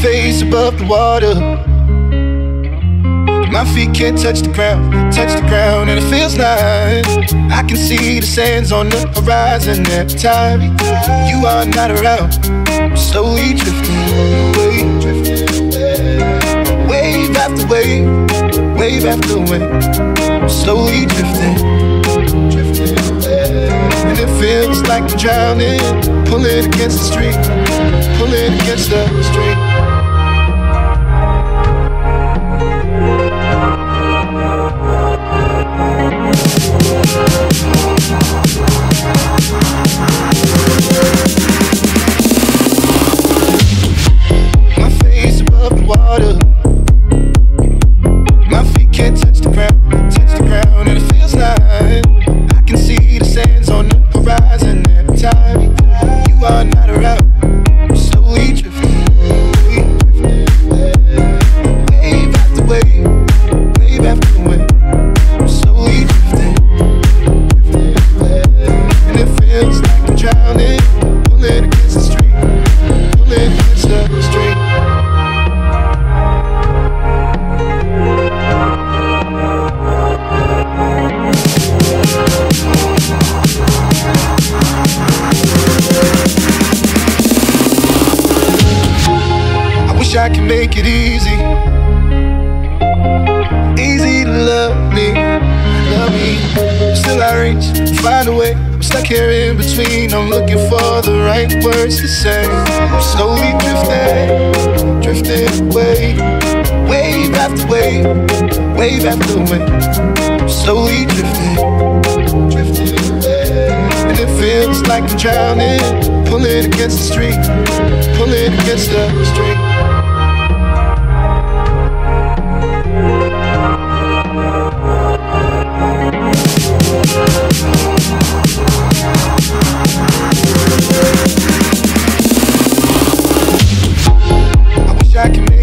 face above the water. My feet can't touch the ground, and it feels like I can see the sands on the horizon every time you are not around. I'm slowly drifting away, wave after wave, wave after wave. I'm slowly drifting away, and it feels like I'm drowning, pulling against the street, pulling against the street. My face above the water. My feet can't touch the ground, and it feels like I can see the sands on the horizon every time you are not around. I'm slowly drifting, wave after wave, wave after wave. I'm slowly drifting, and it feels like I'm drowning, pulling against the street, pulling against the street. I wish I could make it easy, easy to love me, love me. Still I reach, find a way. I'm stuck here in between. I'm looking for the right words to say. I'm slowly drifting, drifting away, wave after wave, wave after wave. I'm slowly drifting, drifting away, and it feels like I'm drowning, pulling against the street, pulling against the street. I wish I could